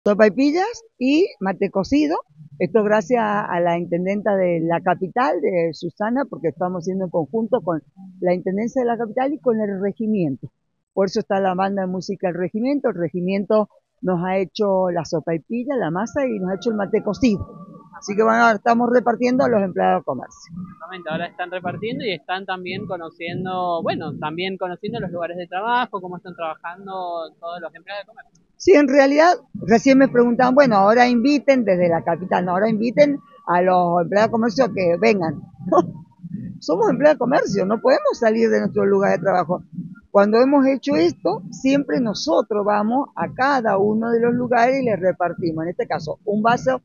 Sopaipillas y mate cocido. Esto gracias a la intendenta de la capital, de Susana, porque estamos haciendo en conjunto con la intendencia de la capital y con el regimiento. Por eso está la banda de música del regimiento. El regimiento nos ha hecho la sopaipilla, la masa y nos ha hecho el mate cocido. Así que bueno, ahora estamos repartiendo a los empleados de comercio. Exactamente, ahora están repartiendo y están también conociendo, bueno, también conociendo los lugares de trabajo, cómo están trabajando todos los empleados de comercio. Sí, en realidad, recién me preguntaban, bueno, ahora inviten desde la capital, no, ahora inviten a los empleados de comercio que vengan. Somos empleados de comercio, no podemos salir de nuestro lugar de trabajo. Cuando hemos hecho esto, siempre nosotros vamos a cada uno de los lugares y les repartimos, en este caso, un vaso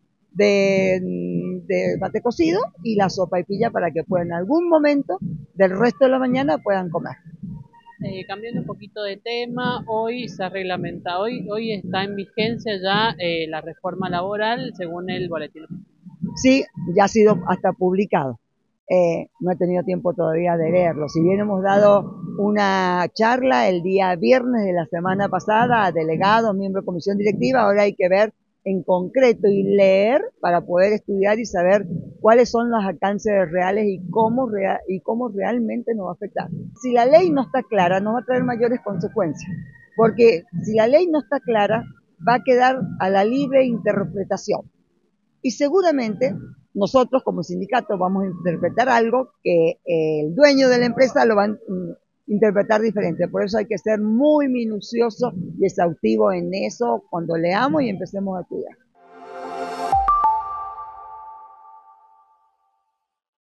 de mate cocido y la sopa y pilla para que puedan en algún momento del resto de la mañana puedan comer. Cambiando un poquito de tema, hoy se ha reglamentado, hoy está en vigencia ya la reforma laboral según el boletín. Sí, ya ha sido hasta publicado. No he tenido tiempo todavía de leerlo. Si bien hemos dado una charla el día viernes de la semana pasada a delegados, miembros de comisión directiva, ahora hay que ver en concreto y leer para poder estudiar y saber cuáles son los alcances reales y cómo realmente nos va a afectar. Si la ley no está clara, nos va a traer mayores consecuencias, porque si la ley no está clara, va a quedar a la libre interpretación. Y seguramente nosotros como sindicato vamos a interpretar algo que el dueño de la empresa lo va a interpretar diferente. Por eso hay que ser muy minucioso y exhaustivo en eso cuando leamos y empecemos a estudiar.